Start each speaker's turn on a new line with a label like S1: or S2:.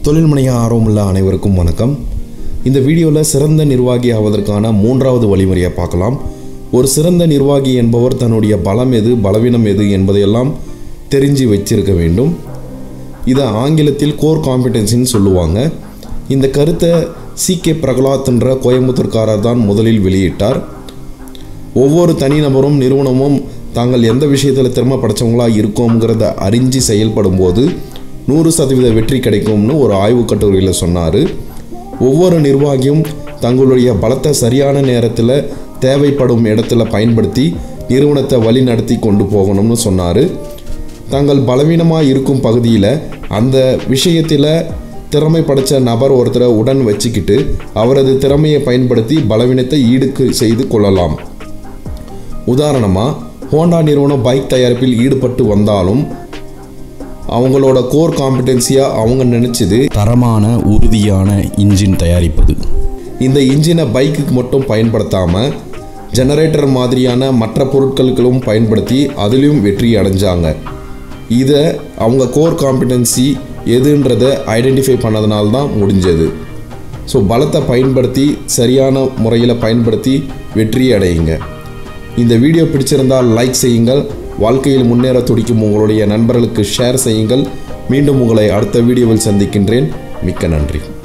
S1: தொழில் முனைய ஆர்வமுள்ள அனைவருக்கும் வணக்கம். இந்த வீடியோவில் சிறந்த நிர்வாகி ஆவதற்கான 3வது வழிமுறையை பார்க்கலாம். ஒரு சிறந்த நிர்வாகி என்பவர் தன்னுடைய பலம் எது, பலவீனம் எது என்பதையெல்லாம் தெரிஞ்சு வச்சிருக்க வேண்டும். இதை ஆங்கிலத்தில் கோர் காம்பிடன்சின்னு சொல்லுவாங்க. இந்த கருத்தை CK பிரகலாத்ன்ற கோயம்புத்தூர்காரர் தான் முதலில் வெளியிட்டார். ஒவ்வொரு தனிநபரும் நிறுவனமும் தாங்கள் எந்த விஷயத்தில் திறமை படைச்சவங்களாக இருக்கோங்கிறத அறிஞ்சு செயல்படும் போது 100% வெற்றி கிடைக்கும்னு ஒரு ஆய்வு கட்டுரையில் சொன்னார். ஒவ்வொரு நிர்வாகியும் தங்களுடைய பலத்தை சரியான நேரத்தில் தேவைப்படும் இடத்துல பயன்படுத்தி நிறுவனத்தை வழி நடத்தி கொண்டு போகணும்னு சொன்னார். தங்கள் பலவீனமாக இருக்கும் பகுதியில் அந்த விஷயத்தில் திறமை படைத்த நபர் ஒருத்தரை உடன் வச்சுக்கிட்டு அவரது திறமையை பயன்படுத்தி பலவீனத்தை ஈடு செய்து கொள்ளலாம். உதாரணமாக, ஹோண்டா நிறுவனம் பைக் தயாரிப்பில் ஈடுபட்டு வந்தாலும் அவங்களோட கோர் காம்பிடன்சியாக அவங்க நினச்சது
S2: தரமான உறுதியான இன்ஜின் தயாரிப்பது.
S1: இந்த இன்ஜினை பைக்குக்கு மட்டும் பயன்படுத்தாமல் ஜெனரேட்டர் மாதிரியான மற்ற பொருட்களுக்கும் பயன்படுத்தி அதிலையும் வெற்றி அடைஞ்சாங்க. இதை அவங்க கோர் காம்பிடன்சி எதுன்றதை ஐடென்டிஃபை பண்ணதுனால தான் முடிஞ்சது. ஸோ பலத்தை பயன்படுத்தி சரியான முறையில் பயன்படுத்தி வெற்றி அடையுங்க. இந்த வீடியோ பிடிச்சிருந்தால் லைக் செய்யுங்கள். வாழ்க்கையில் முன்னேற துடிக்கும் உங்களுடைய நண்பர்களுக்கு ஷேர் செய்யுங்கள். மீண்டும் உங்களை அடுத்த வீடியோவில் சந்திக்கின்றேன். மிக்க நன்றி.